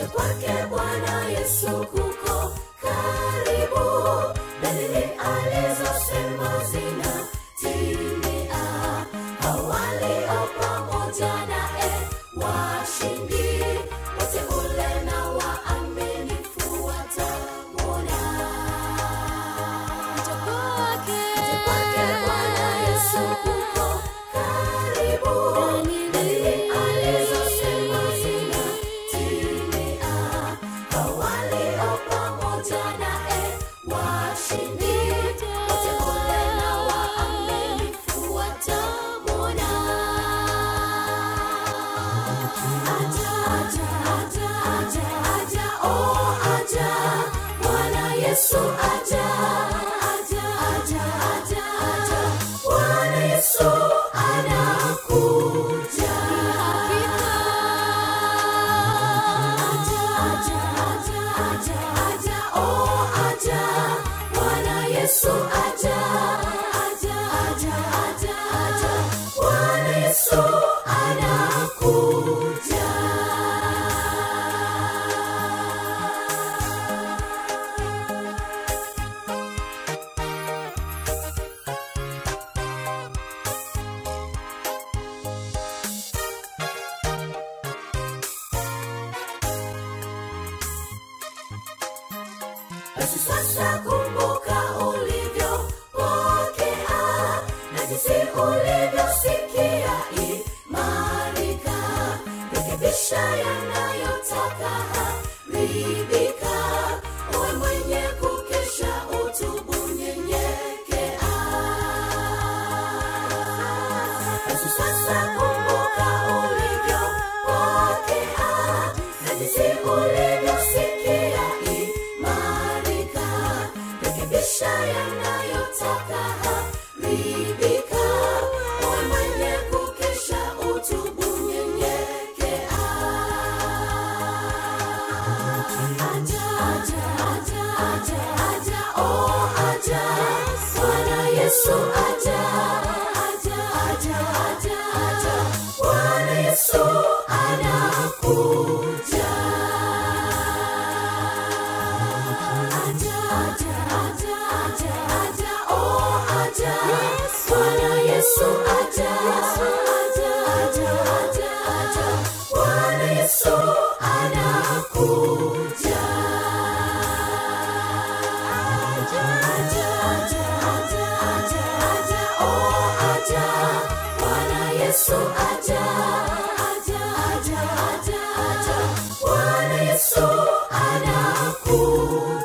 kwake Bwana Yesu kuko karibu. Dalili alizosema zinatimia. Walio pamoja naye washindi, wateule na waaminifu watamwona. Kuja kwake Bwana Yesu kuko karibu. Dalili alizosema zinatimia. Walio pamoja naye washindi, wateule na waaminifu watamwona. Aja, aja, aja, aja, aja, oh aja, Bwana Yesu aja, aja, aja, aja, aja, Bwana Yesu anakuja. Aja, aja, aja, aja, aja, oh aja, Bwana Yesu aja, aja, aja, aja, aja, Bwana Yesu anakuja. Basi sasa kumbuka ulivyopokea na jinsi ulivyosikia, imarika, rekebisha yanayotaka haribika, uwe mwenye kukesha, utubu, nyenyekea. Basi sasa kumbuka ulivyopokea na jinsi ulivyosikia, imarika, rekebisha yanayotaka haribika, uwe mwenye kukesha, utubu, nyenyekea. Aja, aja, aja, aja, aja, oh aja, Bwana Yesu aja, aja, aja, aja, aja, Bwana Yesu anakuja. Aja, aja, aja, aja, aja, oh aja, Bwana Yesu aja, aja, aja, aja, aja, Bwana Yesu anakuja. Aja, aja, aja, aja, aja, aja, oh aja, Bwana Yesu aja, aja, aja, aja, aja, Bwana Yesu anakuja.